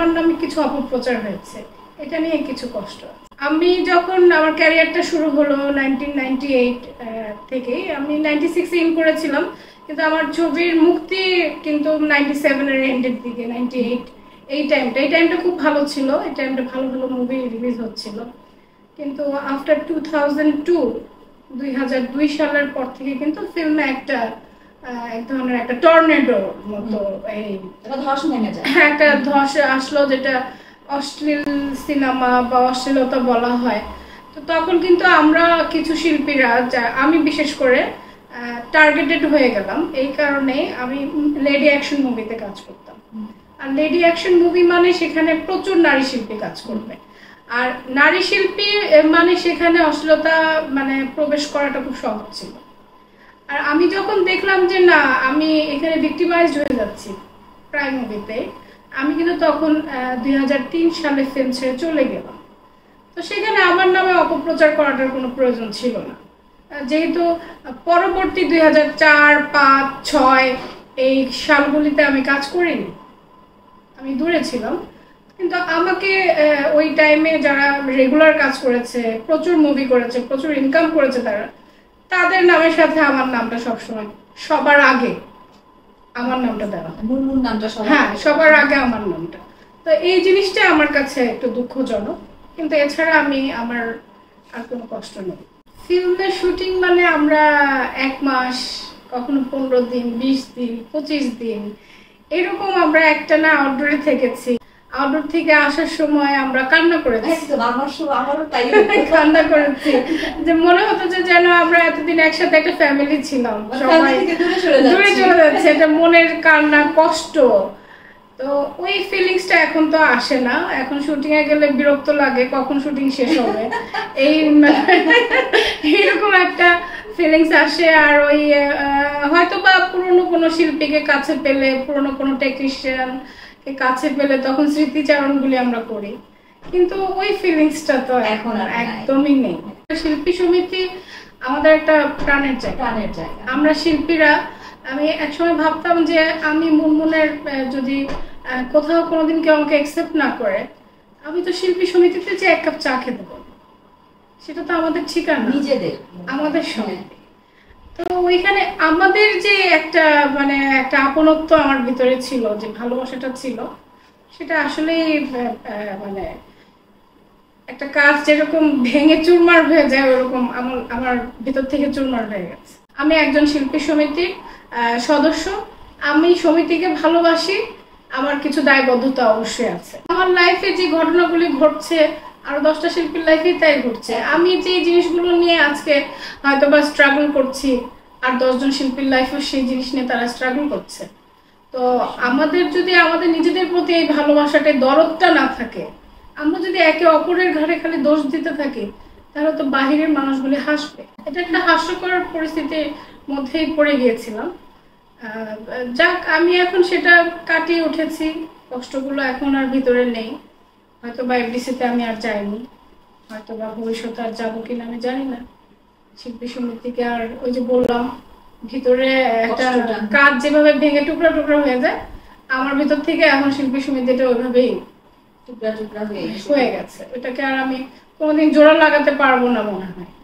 আমার নামে কিছু অপপ্রচার হয়েছে, এটা নিয়ে কিছু কষ্ট। আমি যখন আমার ক্যারিয়ারটা শুরু হলো 1998 থেকে, আমি 96 ইন করেছিলাম, কিন্তু আমার ছবির মুক্তি কিন্তু 97-এর এন্ডের দিকে, 98 এই টাইমটা খুব ভালো ছিল। এই টাইমটা ভালো ভালো মুভি রিলিজ হচ্ছিল। কিন্তু আফটার 2002 সালের পর থেকে কিন্তু ফিল্মে এক ধরনের একটা টর্নেডোর মতো একটা ধস আসলো, যেটা অশ্লীল সিনেমা বা অশ্লীলতা বলা হয়। তো তখন কিন্তু আমরা কিছু শিল্পীরা, আমি বিশেষ করে টার্গেটেড হয়ে গেলাম। এই কারণে আমি লেডি অ্যাকশন মুভিতে কাজ করতাম। আর লেডি অ্যাকশন মুভি মানে সেখানে প্রচুর নারী শিল্পী কাজ করবে, আর নারী শিল্পী মানে সেখানে অশ্লীলতা মানে প্রবেশ করাটা খুব সহজ ছিল। আর আমি যখন দেখলাম যে না, আমি এখানে ভিক্টিমাইজড হয়ে যাচ্ছি প্রায় মুভিতে, আমি কিন্তু তখন 2003 সালে ফিল্ম ছেড়ে চলে গেলাম। তো সেখানে আমার নামে অপপ্রচার করাটার কোনো প্রয়োজন ছিল না, যেহেতু পরবর্তী 2004, 5, 6 এই সালগুলিতে আমি কাজ করিনি, আমি দূরে ছিলাম। কিন্তু আমাকে ওই টাইমে যারা রেগুলার কাজ করেছে, প্রচুর মুভি করেছে, প্রচুর ইনকাম করেছে, তাদের নামের সাথে আমার নামটা সবসময় সবার আগে আমার নামটা দেওয়া, মুনমুন নামটা সবার আগে আমার নামটা। তো এই জিনিসটা আমার কাছে একটু দুঃখজনক, কিন্তু এছাড়া আমার আর কোনো কষ্ট নেই। ফিল্মের শুটিং মানে আমরা 1 মাস, কখনো 15 দিন, 20 দিন, 25 দিন এরকম আমরা একটানা আউটডোরে থেকেছি। আউটডোর থেকে আসার সময় আমরা কান্না করেছি, কান্না করেছি, যে মনে হতো যে যেন আমরা এতদিন একসাথে একটা ফ্যামিলি ছিলাম, সবাই দূরে চলে যাচ্ছে, এটা মনের কান্না, কষ্ট। তো ওই ফিলিংসটা এখন তো আসে না। এখন শুটিং এ গেলে বিরক্ত লাগে, কখন শুটিং শেষ হবে এইরকম একটা ফিলিংস আসে। আর ওই হয়তো বা পুরনো কোনো শিল্পীকে কাছে পেলে, পুরনো কোনো টেকনিশিয়ান কে কাছে পেলে তখন স্মৃতিচারণগুলি আমরা করি, কিন্তু ওই ফিলিংসটা তো এখন একদমই নেই। শিল্পী সমিতি আমাদের একটা প্রাণের জায়গা। আমরা শিল্পীরা, আমি একসময় ভাবতাম যে আমি মুনমুনের যদি কোথাও কোনোদিন কেউ আমাকে অ্যাকসেপ্ট না করে, আমি তো শিল্পী সমিতিতে যে 1 কাপ চা খেতে পারবো, সেটা তো আমাদের ঠিকানা, নিজেদের, আমাদের সমিতি। তো ওইখানে আমাদের যে একটা আপনত্ব আমার ভিতরে ছিল, যে ভালোবাসাটা ছিল, সেটা আসলে মানে একটা কাজ যেরকম ভেঙে চুরমার হয়ে যায়, ওরকম আমার ভিতর থেকে চুরমার হয়ে গেছে। আমি একজন শিল্পী সমিতির সদস্য, আমি সমিতিকে ভালোবাসি, আমার কিছু দায়বদ্ধতা অবশ্যই আছে। আমার লাইফে যে ঘটনাগুলি ঘটছে, আরো 10টা শিল্পীর লাইফে তাই ঘটছে। আমি যে জিনিসগুলো নিয়ে আজকে হয়তো বা স্ট্রাগল করছি, আর 10 জন শিল্পীর লাইফে সেই জিনিস নিয়ে তারা স্ট্রাগল করছে। তো আমাদের যদি আমাদের নিজেদের প্রতি এই ভালোবাসাটা, দরদটা না থাকে, আমরা যদি একে অপরের ঘাড়ে খালি দোষ দিতে থাকি, তাহলে তো বাহিরের মানুষগুলি হাসবে। এটা একটা হাস্যকর পরিস্থিতির মধ্যেই পড়ে গিয়েছিলাম। যাক, আমি এখন সেটা কাটিয়ে উঠেছি, কষ্টগুলো এখন আর ভিতরে নেই। হয়তো বা এফডিসিতে আমি আর যাইনি, হয়তো বা ভবিষ্যতে আর যাবো কিনা আমি জানি না। শিল্পী সমিতিকে আর ওই যে বললাম, ভিতরে একটা কাজ যেভাবে ভেঙে টুকরা টুকরা হয়ে যায়, আমার ভিতর থেকে এখন শিল্পী সমিতিটা ওইভাবেই টুকরা টুকরা হয়ে গেছে। ওইটাকে আর আমি কোনোদিন জোড়া লাগাতে পারবো না মনে হয়।